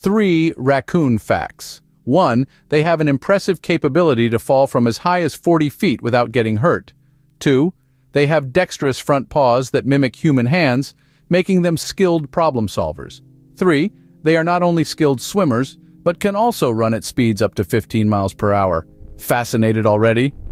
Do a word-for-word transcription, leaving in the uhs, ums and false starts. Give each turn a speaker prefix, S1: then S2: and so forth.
S1: Three raccoon facts. One, they have an impressive capability to fall from as high as forty feet without getting hurt. Two, they have dexterous front paws that mimic human hands, making them skilled problem solvers. Three, they are not only skilled swimmers, but can also run at speeds up to fifteen miles per hour. Fascinated already?